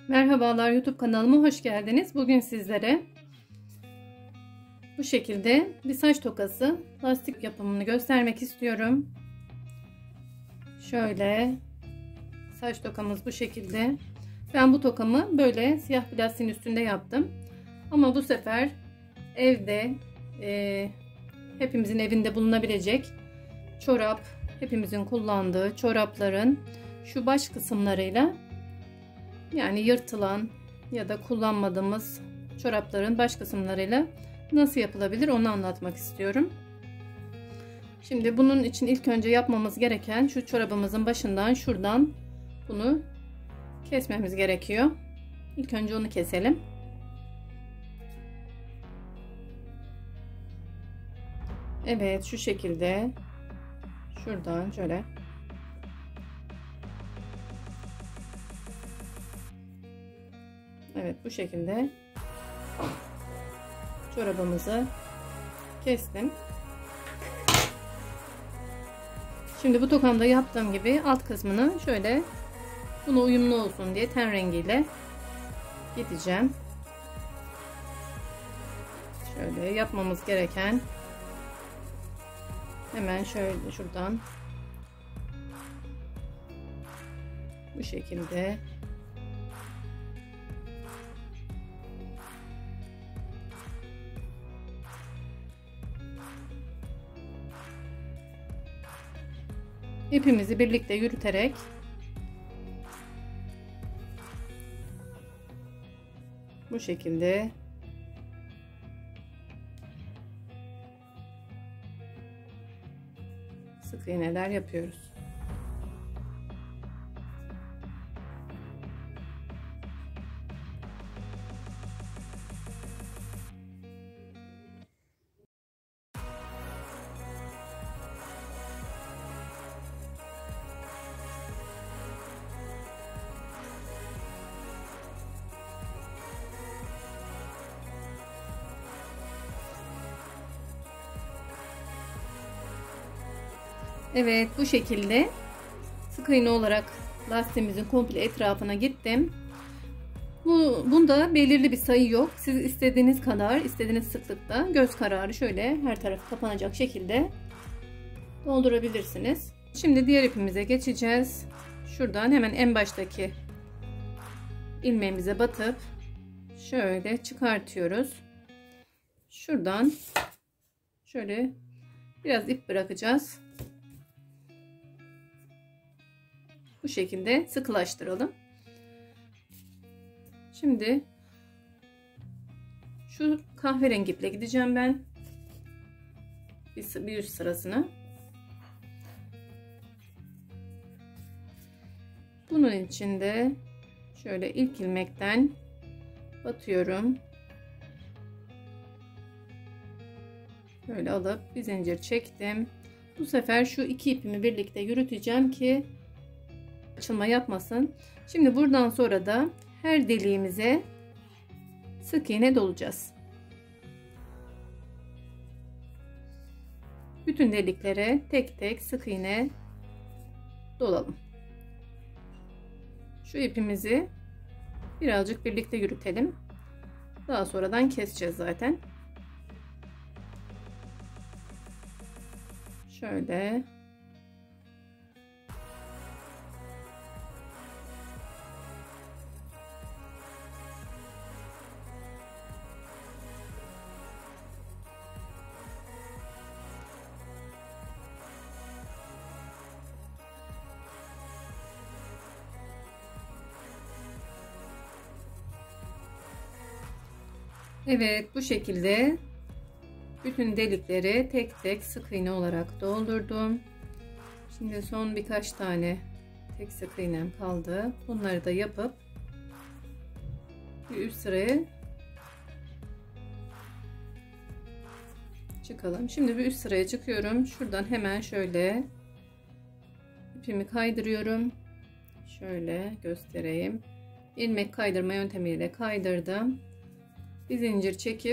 Merhabalar, YouTube kanalıma hoş geldiniz. Bugün sizlere bu şekilde bir saç tokası lastik yapımını göstermek istiyorum. Şöyle saç tokamız bu şekilde. Ben bu tokamı böyle siyah plastiğin üstünde yaptım. Ama bu sefer evde hepimizin evinde bulunabilecek çorap, hepimizin kullandığı çorapların şu baş kısımlarıyla, yani yırtılan ya da kullanmadığımız çorapların baş kısımlarıyla nasıl yapılabilir onu anlatmak istiyorum. Şimdi bunun için ilk önce yapmamız gereken şu çorabımızın başından şuradan bunu kesmemiz gerekiyor. İlk önce onu keselim. Evet, şu şekilde şuradan şöyle evet, bu şekilde çorabımızı kestim. Şimdi bu tokamda yaptığım gibi alt kısmını şöyle buna uyumlu olsun diye ten rengiyle gideceğim. Şöyle yapmamız gereken, hemen şöyle şuradan bu şekilde ipimizi birlikte yürüterek bu şekilde sık iğneler yapıyoruz. Evet, bu şekilde sık iğne olarak lastiğimizin komple etrafına gittim. Bunda belirli bir sayı yok. Siz istediğiniz kadar, istediğiniz sıklıkta göz kararı şöyle her tarafı kapanacak şekilde doldurabilirsiniz. Şimdi diğer ipimize geçeceğiz. Şuradan hemen en baştaki ilmeğimize batıp şöyle çıkartıyoruz. Şuradan şöyle biraz ip bırakacağız. Bu şekilde sıkılaştıralım. Şimdi şu kahverengi iple gideceğim ben bir üst sırasına. Bunun için de şöyle ilk ilmekten batıyorum. Böyle alıp bir zincir çektim. Bu sefer şu iki ipimi birlikte yürüteceğim ki açılma yapmasın. Şimdi buradan sonra da her deliğimize sık iğne dolacağız. Bütün deliklere tek tek sık iğne dolalım. Şu ipimizi birazcık birlikte yürütelim. Daha sonradan keseceğiz zaten. Şöyle. Evet, bu şekilde bütün delikleri tek tek sık iğne olarak doldurdum. Şimdi son birkaç tane tek sık iğnem kaldı. Bunları da yapıp bir üst sıraya çıkalım. Şimdi bir üst sıraya çıkıyorum. Şuradan hemen şöyle ipimi kaydırıyorum. Şöyle göstereyim. İlmek kaydırma yöntemiyle kaydırdım. Bir zincir çekip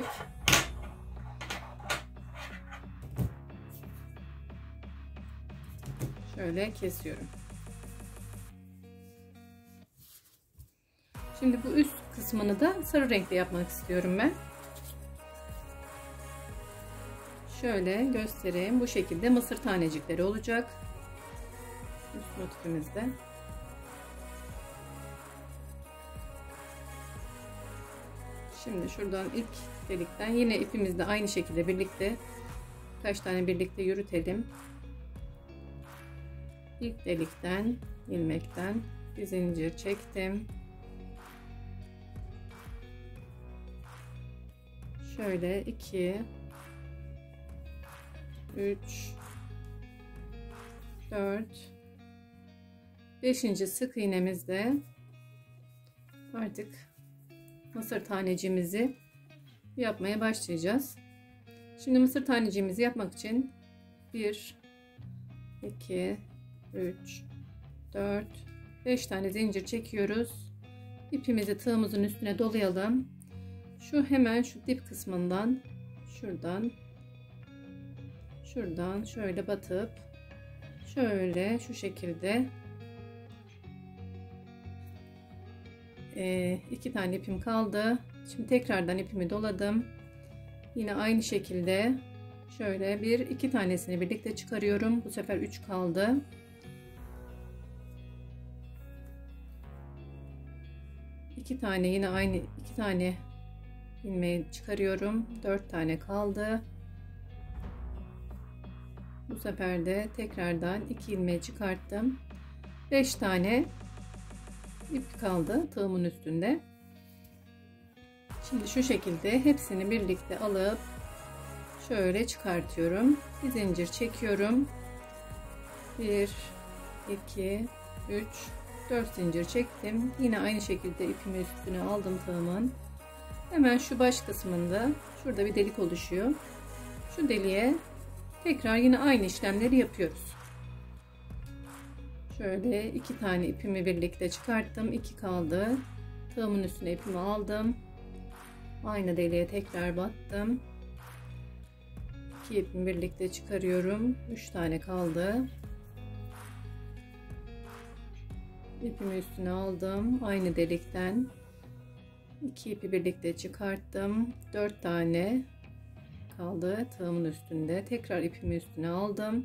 şöyle kesiyorum. Şimdi bu üst kısmını da sarı renkle yapmak istiyorum ben. Şöyle göstereyim. Bu şekilde mısır tanecikleri olacak. Üst motifimizde. Şimdi şuradan ilk delikten yine ipimizde aynı şekilde birlikte kaç tane birlikte yürütelim. İlk delikten ilmekten bir zincir çektim. Şöyle 2 3 4 5. sık iğnemizde artık mısır tanecimizi yapmaya başlayacağız. Şimdi mısır tanecimizi yapmak için 1 2 3 4 5 tane zincir çekiyoruz. İpimizi tığımızın üstüne dolayalım. Şu hemen şu dip kısmından şuradan şöyle batıp şöyle şu şekilde 2 tane ipim kaldı. Şimdi tekrardan ipimi doladım. Yine aynı şekilde şöyle 1-2 tanesini birlikte çıkarıyorum. Bu sefer 3 kaldı. İki tane yine aynı 2 tane ilmeği çıkarıyorum. 4 tane kaldı. Bu sefer de tekrardan 2 ilmeği çıkarttım. 5 tane ip kaldı tığımın üstünde. Şimdi şu şekilde hepsini birlikte alıp şöyle çıkartıyorum. Bir zincir çekiyorum. 1 2 3 4 zincir çektim. Yine aynı şekilde ipimi üstüne aldım tığımın. Hemen şu baş kısmında şurada bir delik oluşuyor. Şu deliğe tekrar yine aynı işlemleri yapıyoruz. Şöyle 2 tane ipimi birlikte çıkarttım. 2 kaldı. Tığımın üstüne ipimi aldım. Aynı deliğe tekrar battım. 2 ipimi birlikte çıkarıyorum. 3 tane kaldı. İpimi üstüne aldım. Aynı delikten 2 ipi birlikte çıkarttım. 4 tane kaldı tığımın üstünde. Tekrar ipimi üstüne aldım.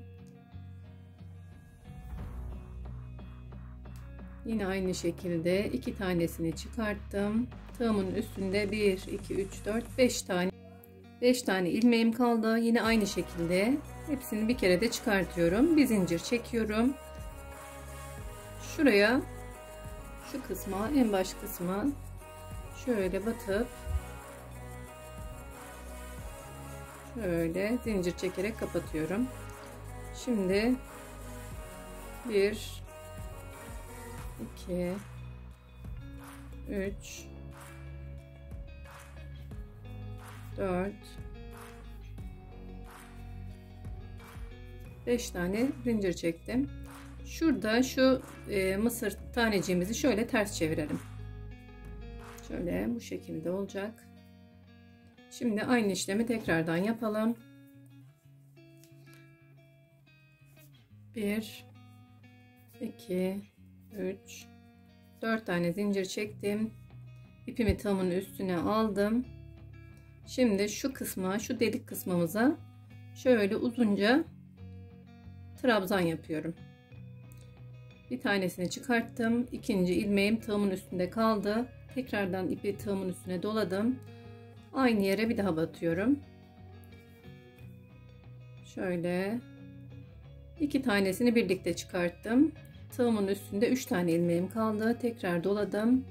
Yine aynı şekilde 2 tanesini çıkarttım. Tığımın üstünde 1 2 3 4 5 tane ilmeğim kaldı. Yine aynı şekilde hepsini bir kere de çıkartıyorum. Bir zincir çekiyorum. Şuraya şu kısma, en baş kısma şöyle batıp şöyle zincir çekerek kapatıyorum. Şimdi 1 2 3 4 5 tane zincir çektim. Şurada şu mısır taneciğimizi şöyle ters çevirelim. Şöyle bu şekilde olacak. Şimdi aynı işlemi tekrardan yapalım. 1 2 3 4 tane zincir çektim. İpimi tığımın üstüne aldım. Şimdi şu kısma, şu delik kısmımıza şöyle uzunca trabzan yapıyorum. Bir tanesini çıkarttım. İkinci ilmeğim tığımın üstünde kaldı. Tekrardan ipi tığımın üstüne doladım. Aynı yere bir daha batıyorum. Şöyle 2 tanesini birlikte çıkarttım. Tığımın üstünde 3 tane ilmeğim kaldı. Tekrar doladım.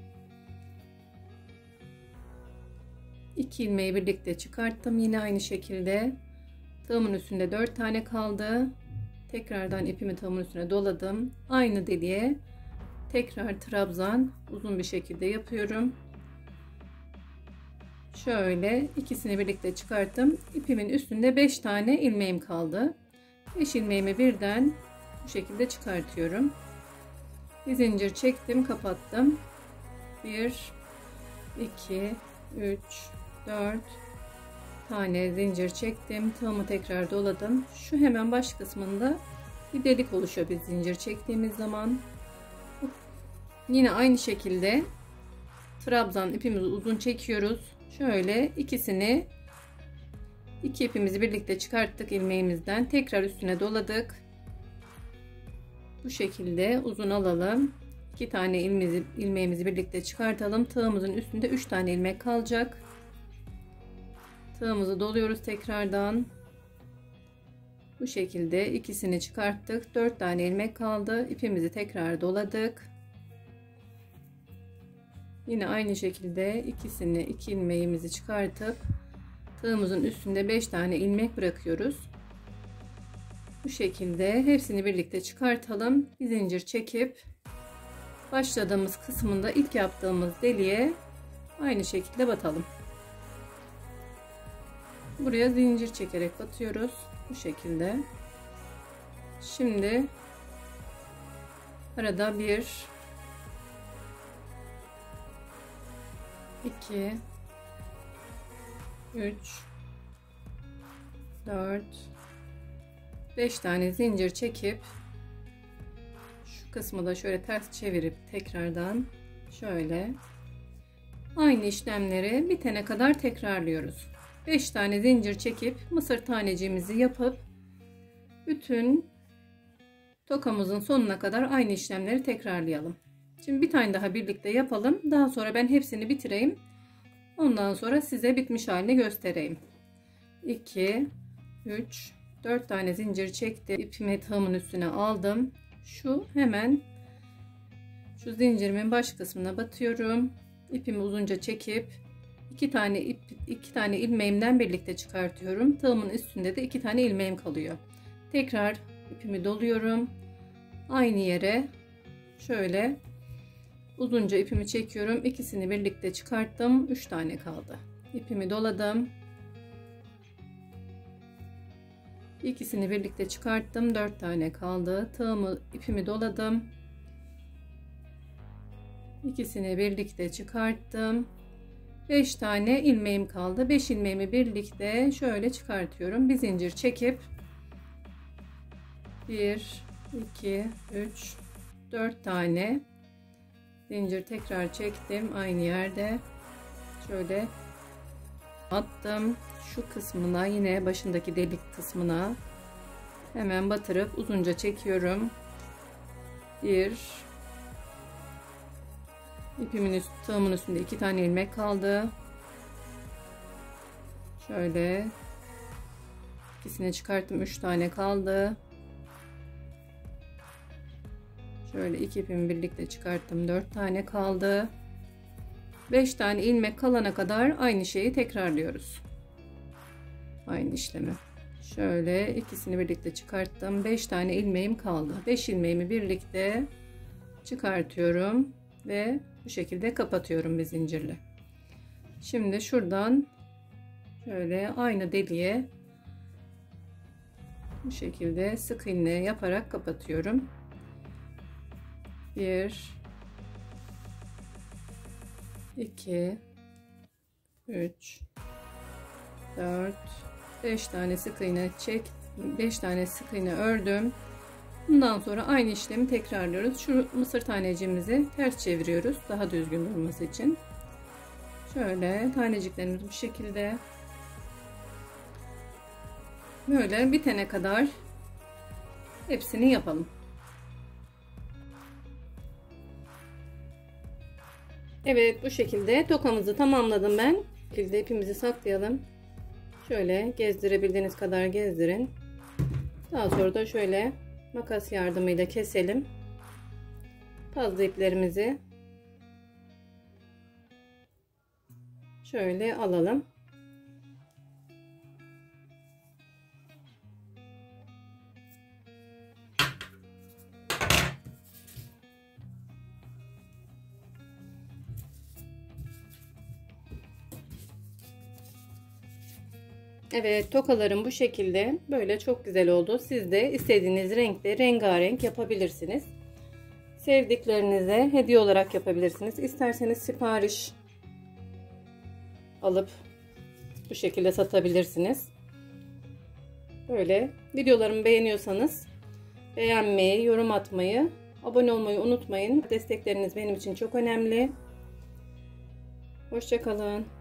2 ilmeği birlikte çıkarttım. Yine aynı şekilde tığımın üstünde 4 tane kaldı. Tekrardan ipimi tığımın üstüne doladım. Aynı deliğe tekrar trabzan uzun bir şekilde yapıyorum. Şöyle ikisini birlikte çıkarttım. İpimin üstünde 5 tane ilmeğim kaldı. 5 ilmeğimi birden bu şekilde çıkartıyorum. Bir zincir çektim, kapattım. 1 2 3 4 tane zincir çektim. Tığımı tekrar doladım. Şu hemen baş kısmında bir delik oluşuyor bir zincir çektiğimiz zaman. Yine aynı şekilde trabzan ipimizi uzun çekiyoruz. Şöyle iki ipimizi birlikte çıkarttık ilmeğimizden. Tekrar üstüne doladık. Bu şekilde uzun alalım. 2 tane ilmeğimizi birlikte çıkartalım. Tığımızın üstünde 3 tane ilmek kalacak. Tığımızı doluyoruz tekrardan. Bu şekilde ikisini çıkarttık. 4 tane ilmek kaldı. İpimizi tekrar doladık. Yine aynı şekilde iki ilmeğimizi çıkartıp tığımızın üstünde 5 tane ilmek bırakıyoruz. Bu şekilde hepsini birlikte çıkartalım. Bir zincir çekip başladığımız kısmında ilk yaptığımız deliğe aynı şekilde batalım. Buraya zincir çekerek batıyoruz. Bu şekilde. Şimdi arada 1 2 3 4 5 tane zincir çekip şu kısmı da şöyle ters çevirip tekrardan şöyle aynı işlemleri bitene kadar tekrarlıyoruz. 5 tane zincir çekip mısır taneciğimizi yapıp bütün tokamızın sonuna kadar aynı işlemleri tekrarlayalım. Şimdi bir tane daha birlikte yapalım. Daha sonra ben hepsini bitireyim. Ondan sonra size bitmiş halini göstereyim. 2 3 4 tane zincir çektim. İpimi tığımın üstüne aldım. Hemen şu zincirimin baş kısmına batıyorum. İpimi uzunca çekip iki tane ilmeğimden birlikte çıkartıyorum. Tığımın üstünde de 2 tane ilmeğim kalıyor. Tekrar ipimi doluyorum. Aynı yere şöyle uzunca ipimi çekiyorum. İkisini birlikte çıkarttım. 3 tane kaldı. İpimi doladım. İkisini birlikte çıkarttım. 4 tane kaldı. İpimi doladım. İkisini birlikte çıkarttım. 5 tane ilmeğim kaldı. 5 ilmeğimi birlikte şöyle çıkartıyorum. Bir zincir çekip 1 2 3 4 tane zincir tekrar çektim. Aynı yerde şöyle attım. Şu kısmına, yine başındaki delik kısmına hemen batırıp uzunca çekiyorum. Tığımın üstünde 2 tane ilmek kaldı. Şöyle ikisini çıkarttım. 3 tane kaldı. Şöyle 2 ipimi birlikte çıkarttım. 4 tane kaldı. 5 tane ilmek kalana kadar aynı şeyi tekrarlıyoruz. Aynı işlemi. Şöyle ikisini birlikte çıkarttım. 5 tane ilmeğim kaldı. 5 ilmeğimi birlikte çıkartıyorum ve bu şekilde kapatıyorum bir zincirle. Şimdi şuradan şöyle aynı deliğe bu şekilde sık iğne yaparak kapatıyorum. 1 2 3 4 5 tane sık iğne 5 tane sık iğne ördüm. Bundan sonra aynı işlemi tekrarlıyoruz. Şu mısır taneciğimizi ters çeviriyoruz daha düzgün durması için. Şöyle taneciklerimiz bu şekilde böyle bitene kadar hepsini yapalım. Evet, bu şekilde tokamızı tamamladım ben. Bu şekilde ipimizi saklayalım. Şöyle gezdirebildiğiniz kadar gezdirin. Daha sonra da şöyle makas yardımıyla keselim. Fazla iplerimizi şöyle alalım. Evet, tokalarım bu şekilde böyle çok güzel oldu. Siz de istediğiniz renkte rengarenk yapabilirsiniz. Sevdiklerinize hediye olarak yapabilirsiniz. İsterseniz sipariş alıp bu şekilde satabilirsiniz. Böyle videolarımı beğeniyorsanız beğenmeyi, yorum atmayı, abone olmayı unutmayın. Destekleriniz benim için çok önemli. Hoşça kalın.